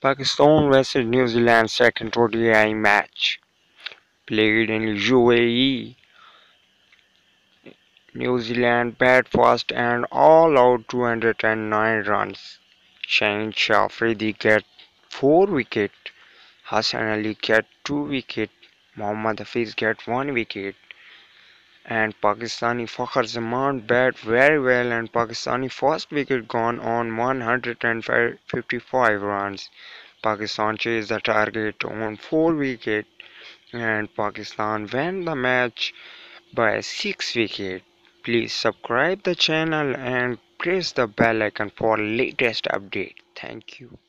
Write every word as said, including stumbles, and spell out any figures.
Pakistan versus New Zealand second O D I match played in U A E. New Zealand bat first and all out two hundred nine runs. Shane Shafridi get four wicket. Hassan Ali get two wicket. Mohammad Hafiz get one wicket. And Pakistani Fakhar Zaman bat very well and Pakistani first wicket gone on one hundred fifty-five runs. Pakistan chased the target on four wicket and Pakistan won the match by six wicket. Please subscribe the channel and press the bell icon for latest update. Thank you.